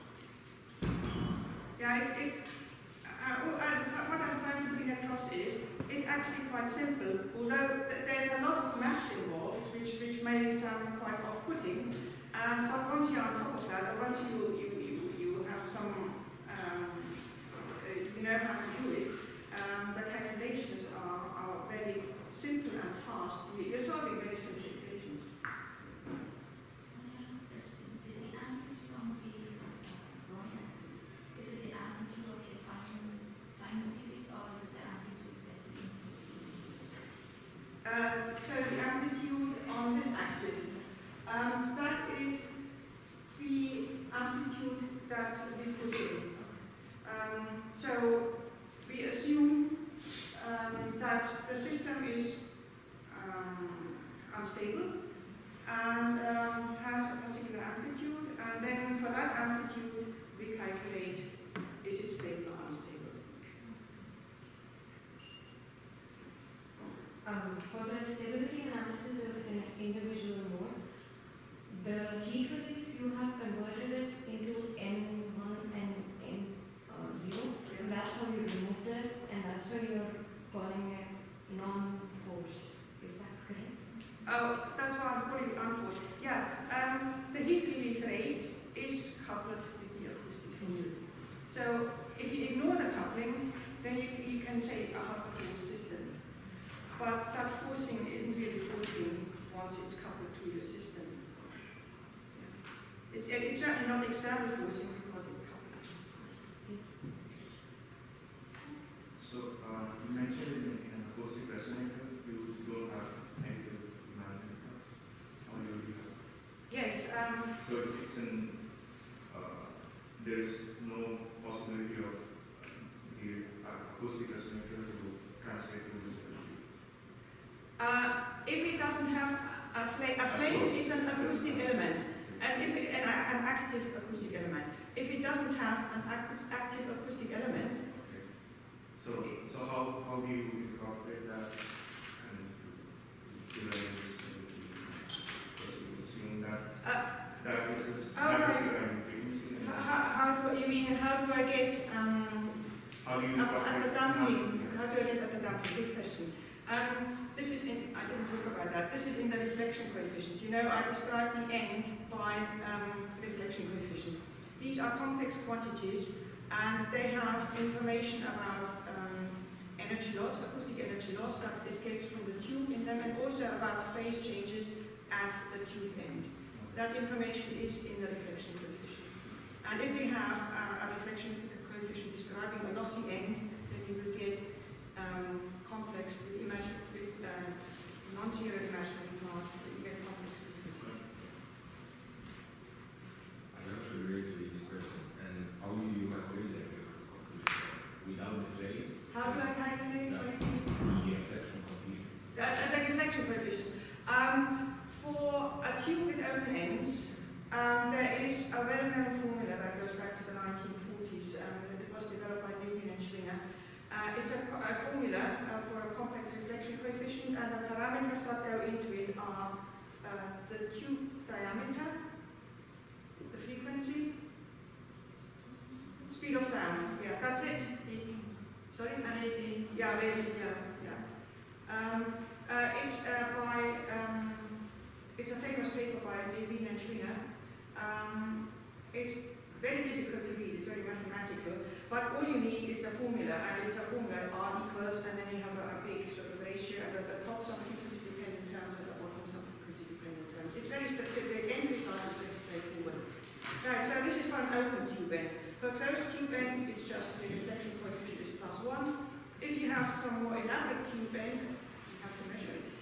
Yeah, it's, it's uh, uh, uh, what I'm trying to bring across is, it's actually quite simple, although th there's a lot of maths involved, which, which may sound quite off-putting, and but once you're on top of that, or once you, you, you, you have some, um, uh, you know how to do it, um, the calculations are, are very simple and fast. You're solving very simple equations. Uh, so the amplitude on this axis, um, that is the amplitude that we put in. Um, so we assume um, that the system is um, unstable and um, has a particular amplitude, and then for that amplitude we calculate is it stable or unstable. Um, for the stability analysis of an individual mode, the heat release you have converted it into N one and N zero, and that's how you removed it, and that's why you're calling it non-force. Is that correct? Oh, that's why I'm putting it on force. Yeah, um, the heat release rate is coupled with the acoustic field. So if you ignore the coupling, then you, you can say a half force system. But that forcing isn't really forcing once it's coupled to your system. Yeah. It's, it's certainly not external forcing because it's coupled. So, uh, you mentioned in an acoustic resonator, you don't have negative imaginary parts. Or you do have? Yes, um, So, it's, it's in, uh, there is no possibility of the acoustic resonator to translate to this ability. uh, if it doesn't have a flame, a flame is an acoustic element. And if it, an, an active acoustic element. If it doesn't have an active, active acoustic element, Okay. So, so how, how do you incorporate that and derive this ability? Because you would assume that uh, that is, the- Oh, that is right. the kind of frequency. and how, how do you mean? How do I get um, How do you at, at the incorporate? damping? How do I get at the damping? Good question. Um, this is in. I didn't talk about that. This is in the reflection coefficients. You know, I described the end by um, reflection coefficients. These are complex quantities, and they have information about um, energy loss, acoustic energy loss that escapes from the tube in them, and also about phase changes at the tube end. That information is in the reflection coefficients. And if you have uh, a reflection coefficient describing a lossy end, then you will get um, complex with, imagine, with uh, non-zero imaginary part, you get complex frequencies. I actually raised this question, and how do you calculate that without the J? How do I calculate? Sorry? The reflection coefficient. The, the reflection coefficients. Um, for a tube with open ends, um, there is a well-known formula that goes back to the nineteen forties. Um, it was developed by Levin and Schwinger. Uh, it's a, a formula uh, for a complex reflection coefficient, and the parameters that go into it are uh, the tube diameter, frequency? Speed of sound, yeah, that's it. Sorry? Uh, Yeah, wave, yeah, yeah. Um, uh, it's uh, by, um, it's a famous paper by Levine and Schwiner. Um, it's very difficult to read, it's very mathematical, but all you need is the formula, and it's a formula, R equals, and then you have a, a big sort of ratio, and at the top some frequency dependent terms, at the bottom some frequency dependent terms. It's very, st- the end result is very straightforward. Right, so this is for an open tube end. For a closed tube end, it's just the reflection coefficient is plus one. If you have some more elaborate tube end, you have to measure it.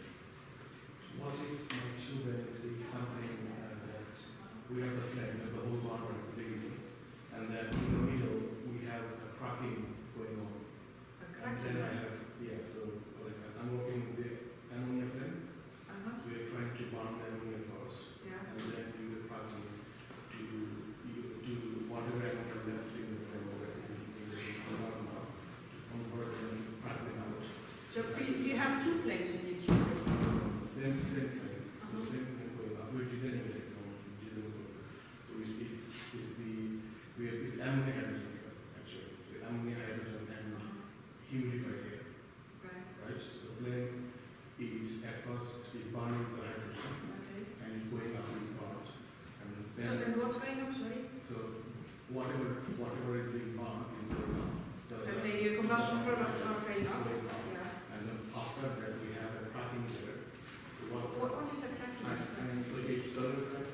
What if my tube end is something uh, that we have the flame of the whole bar at the beginning, and then in the middle we have a cracking going on, and then I have, yeah, so like I'm working with the ammonia flame, Uh-huh. so we are trying to burn the ammonia first, Yeah. and then use the cracking to you- to whatever ammonia left in the flame or in in the bottom now, to convert and crack them out. So do you, do you have two flames in your tube? Same, same thing. So Uh-huh. same thing going on. We're designing it technology. So it's, it's, it's the, we have this ammonia hydrogen here, actually. So ammonia hydrogen and humidified air, Right. right? So the flame is at first is burning the hydrogen Okay. and it's going up in part. And So then, then what's going up, sorry? so whatever, whatever is being burned is going up. The, That the uh, combustion products are going up? going up. Yeah. And then after that we have a cracking layer. So what, What, what is a cracking? And so it's the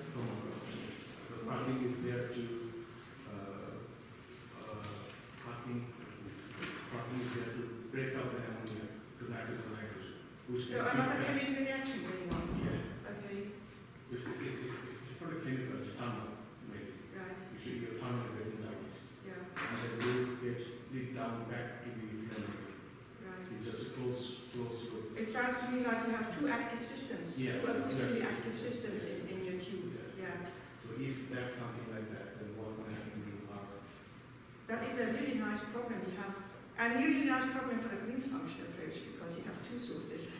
so cracking is there to uh, uh, cracking cracking is there to break up the ammonia to nitrogen hydrogen, which So can another feed back. chemical reaction going on? Yeah, Okay, it's, it's, it's, it's, it's not a chemical, it's thermal maybe. right, It's your thermal breaking down, yeah, and then those gets leaked down back to the flame. right. It's just a close close loop. It sounds to me like you have two active systems, Yeah, two acoustically exactly. active systems in, in your tube. Yeah. Yeah, So if that's something like that, then what can happen in our that is a really nice problem you have, and a really nice problem for the Green's function approach because you have two sources.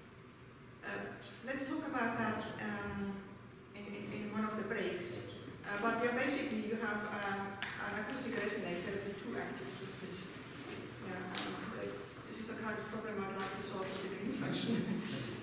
Uh, let's talk about that um, in, in, in one of the breaks. Uh, but yeah, basically you have um, an acoustic resonator with two active sources. Yeah, um, uh, this is a kind of problem I'd like to solve with the Green's function.